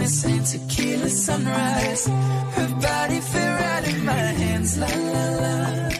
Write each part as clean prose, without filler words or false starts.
the same tequila sunrise. Her body fit right in my hands, la la la.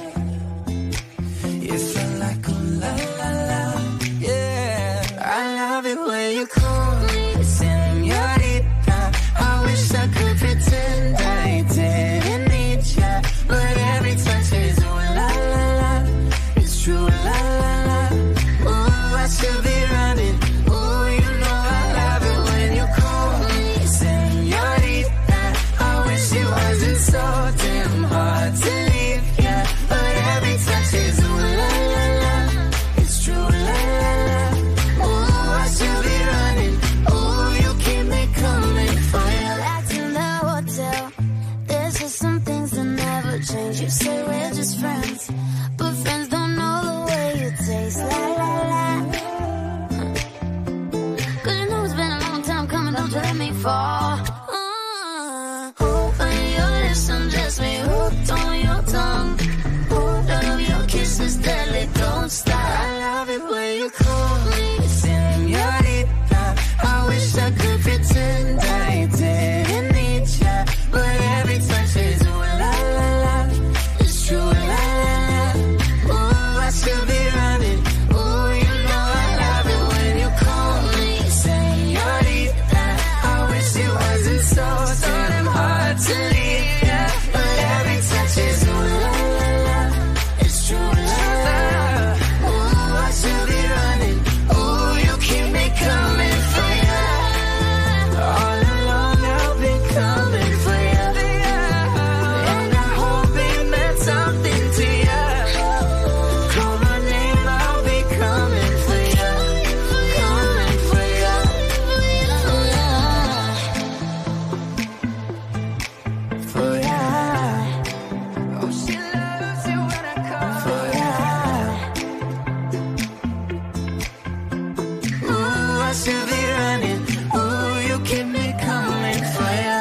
It felt like oh la la la, yeah. I love it when you call me señorita. I wish I could pretend I didn't need ya, but every touch is oh la la la. It's true la la la. Ooh, I should be running. Ooh, you know I love it when you call me señorita. I wish it wasn't so damn hard to leave, yeah, but every touch is ooh la la la. It's true la la la. Ooh, I should be running. Ooh, you keep me coming for you. Back in the hotel, there's just some things that never change. You say we're just friends, but friends don't know the way you taste, la la la. Cause you know it's been a long time coming, don't you let me fall. When your lips undress me, hooked on your tongue. Love your kisses deadly, don't stop. I love it when you call me señorita. I wish I could pretend I didn't need ya, but every touch is ooh la la la. It's true la la la. Ooh, I should be running. Ooh, you know I love it when you call me señorita. I wish it wasn't so damn hard to leave, yeah, but every touch is ooh la la la. It's true la la la. Ooh, I should be running. Ooh, you keep me coming for ya. All along I've been coming for ya, and I hope it meant something to ya. Call my name, I'll be coming for ya, coming for ya. For ya. Oh, she loves it when I call for ya. Ooh, I should be running. Ooh, you keep me coming for ya.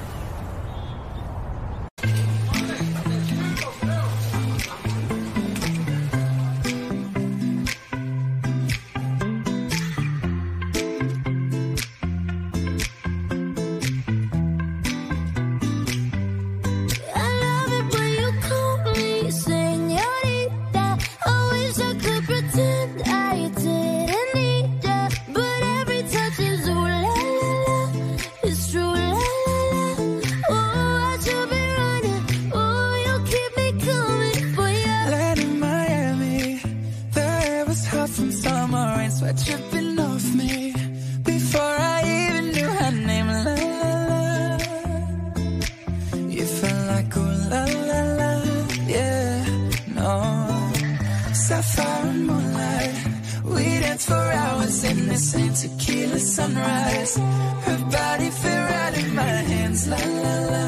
I love it when you call me señorita. I wish I could pretend I didn't need ya, but every touch is ooh la la la. It's true la la la. Ooh, I should be running. Ooh, you keep me coming for ya. Land in Miami, the air was hot from summer rain, sweat dripping off me before I even knew her name. La la la. You felt like oh la la la, yeah, no. Sapphire and moonlight, we danced for hours in the same tequila sunrise. Her body fit right in my hands, la la la.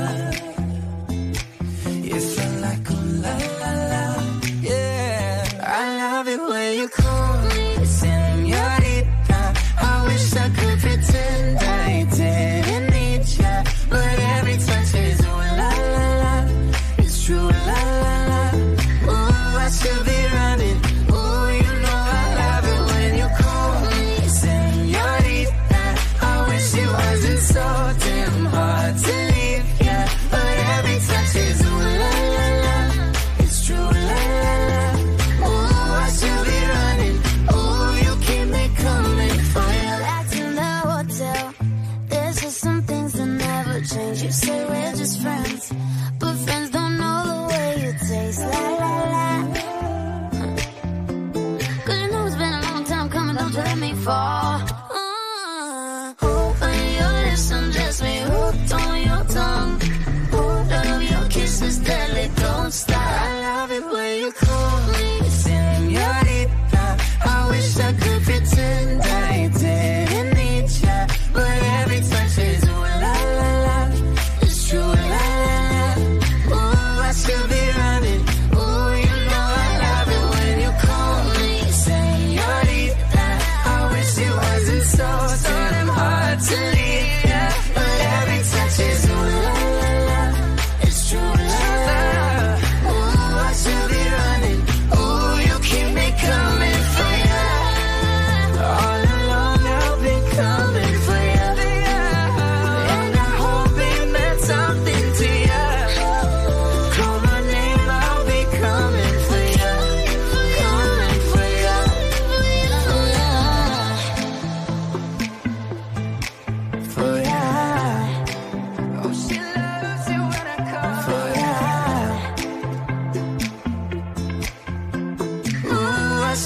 You felt like oh la la la, yeah. I love it when you call me señorita. I wish I could pretend I didn't need ya, but every touch is ooh la la la. It's true la la la. Ooh, I should be running. Ooh, you know I love it when you call me señorita. I wish it wasn't so damn hard to leave, yeah, but every touch is ooh la la la. It's true la la la. Ooh, I should be running.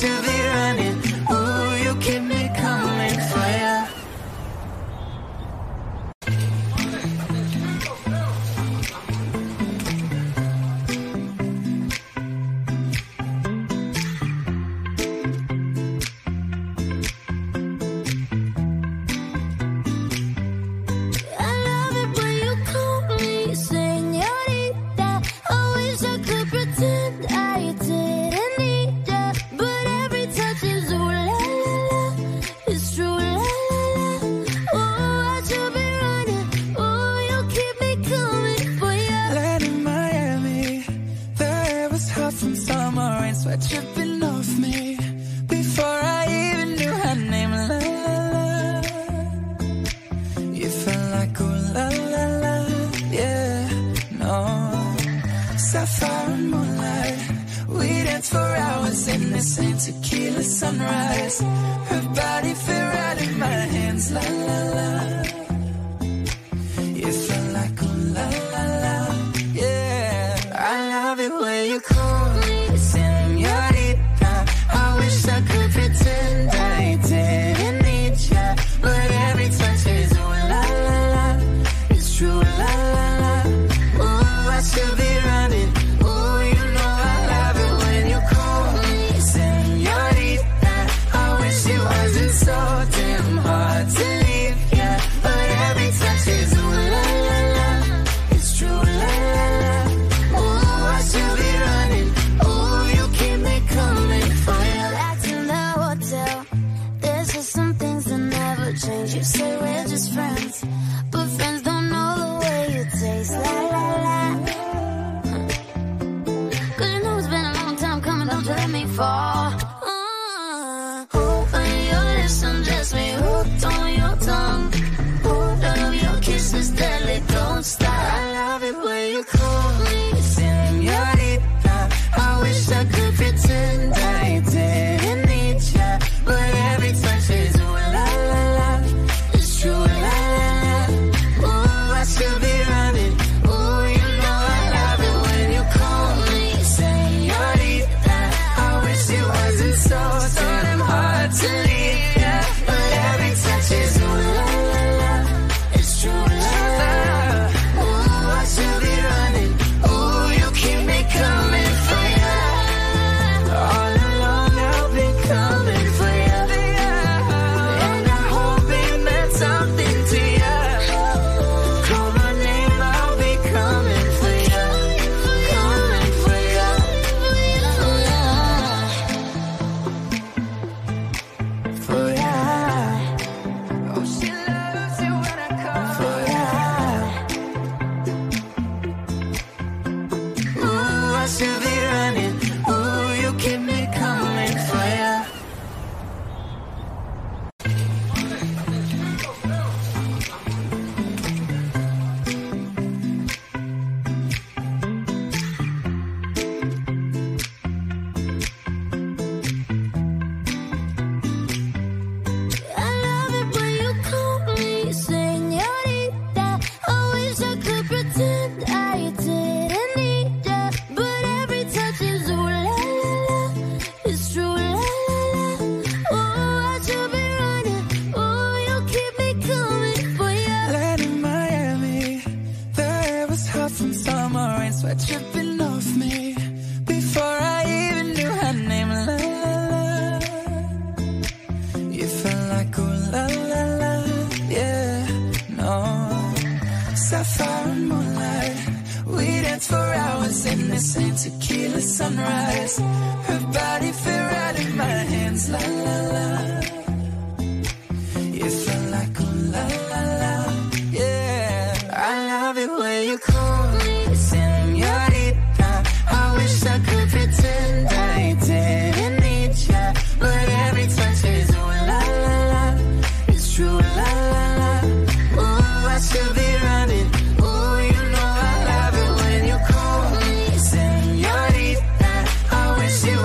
should be running. Ooh, you keep me coming for ya. Tripping off me before I even knew her name. La la la. You felt like ooh la la la. Yeah, no. Sapphire and moonlight. We danced for hours in the same tequila sunrise. Her body fit right in my hands. La la la. You felt like ooh la la la. Yeah, I love it when you call me señorita. I wish I could pretend I didn't need ya, but every touch is ooh la la la. It's true la la la. Ooh, I should be running. Ooh, you know I love it when you call me señorita. I wish it wasn't so damn hard to leave ya, but every touch is ooh la la la. It's true la la la. Ooh, I should be running. Ooh, you keep me coming for ya. Back in the hotel, there's just some things that never change. You say we're just friends, but friends don't know the way you taste. La la la. Cause you know it's been a long time coming, don't you let me fall. When your lips undress me, hooked on your tongue. Love your kisses deadly, don't stop. I love it when you call me señorita. I wish I could pretend I didn't need ya, but every touch is ooh la la la. It's true la la la. Ooh, I should be running. Ooh, you know I love it when you call me señorita. I wish it wasn't so damn hard to leave ya, but every touch is ooh la la la. It's true la la la. Ooh, I should be running. Ooh, you keep me coming for ya. All along I've been coming for ya, and I hope it meant something to ya. Call my name, I'll be coming for ya, coming for ya. For ya. Oh, she loves it when I call for ya. Ooh, I should be running. Ooh, you keep me coming for ya. I love it when you call me señorita. I wish I could pretend I didn't need ya, but every touch is ooh la la la. It's true la la la. Ooh, I should be running. Ooh, you keep me coming for ya. Land in Miami, the air was hot from summer rain, sweat dripping off me before I even knew her name. La la la. You felt like ooh la la la. Yeah, no. Sapphire and moonlight. We danced for hours in the same tequila sunrise. Her body fit right in my hands. La la la. You felt like ooh la la la. Yeah, I love it when you call me señorita. I wish I could pretend I didn't need ya, but every touch is ooh la la la. It's true la la la. Ooh, I should be running. Ooh, you know I love it when you call me señorita. I wish it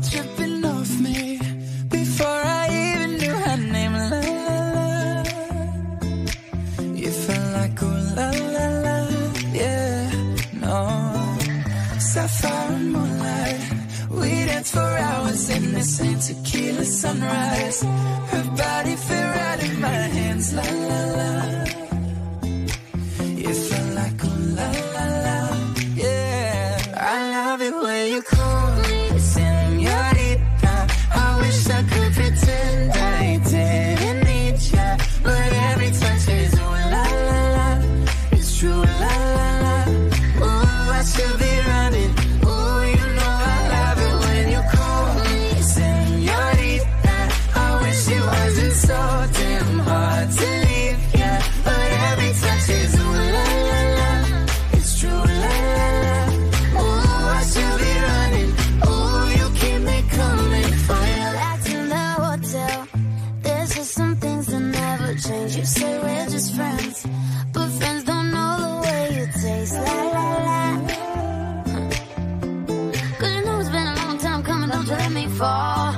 tripping off me before I even knew her name. La la la, you felt like ooh la la la, yeah, no. Sapphire and moonlight, we danced for hours in the same tequila sunrise. Her body fit right in my hands, la la la. You felt like ooh la la la, yeah. I love it when you call me señorita. I wish I could pretend I didn't need ya, but every touch is ooh la la la. It's true, la la la. Ooh, I should be running. Ooh, you know I love it when you call me señorita. I wish it wasn't so damn hard to leave ya, but every touch is ooh la la la. It's true, la la la. Ooh, I should be running. Ooh, you keep me coming for you. Back in the hotel, there's just some things that never change. You say we're just friends, but friends don't know the way you taste. La la la. Cause you know it's been a long time coming, don't you let me fall.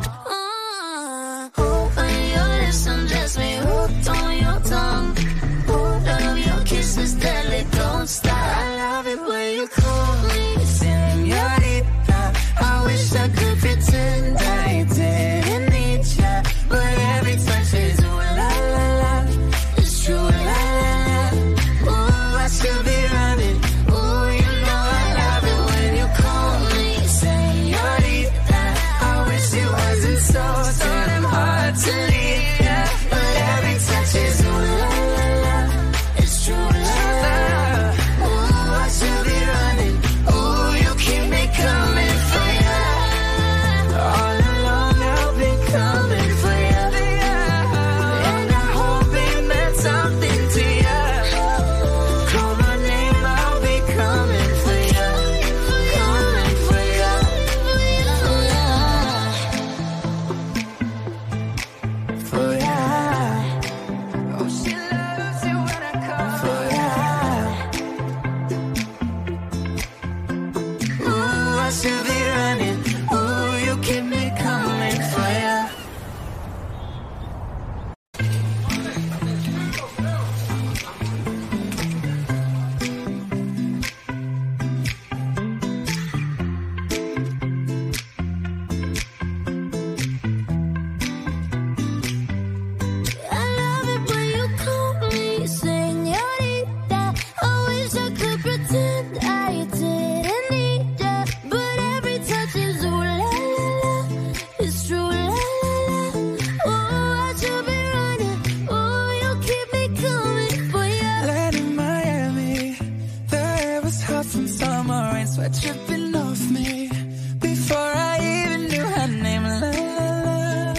When your lips undress me, hooked on your tongue. Love your kisses deadly, don't stop. I love it when you call me señorita. I wish I could pretend I didn't need ya, but every touch is ooh la la la. It's true, la la la. Ooh, I should be running. Ooh, you know I love it when you call me señorita. I wish it wasn't so damn hard to leave ya, but every touch is ooh la la la. It's true, la la la. Ooh, I should be running. Ooh, you keep me coming for ya. All along I've been coming for ya, and I hope it meant something to ya. Call my name, I'll be coming for ya, coming for ya, for ya. Oh, she loves it when I call for ya. Ooh, I should be running. Ooh, you keep me coming for ya. I love it when you call me señorita. I wish I could pretend I didn't need ya, but every touch is ooh la la la. It's true, la la la. Ooh, I should be running. Ooh, you keep me coming for ya. Land in Miami, the air was hot from summer rain, sweat dripping off me before I even knew her name. La la la,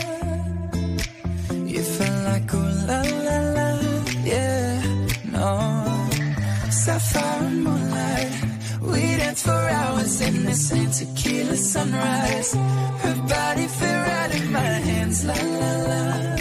you felt like ooh la la la, yeah, no. Sapphire and moonlight, we danced for hours in the same tequila sunrise. Her body fit right in my hands, la la la.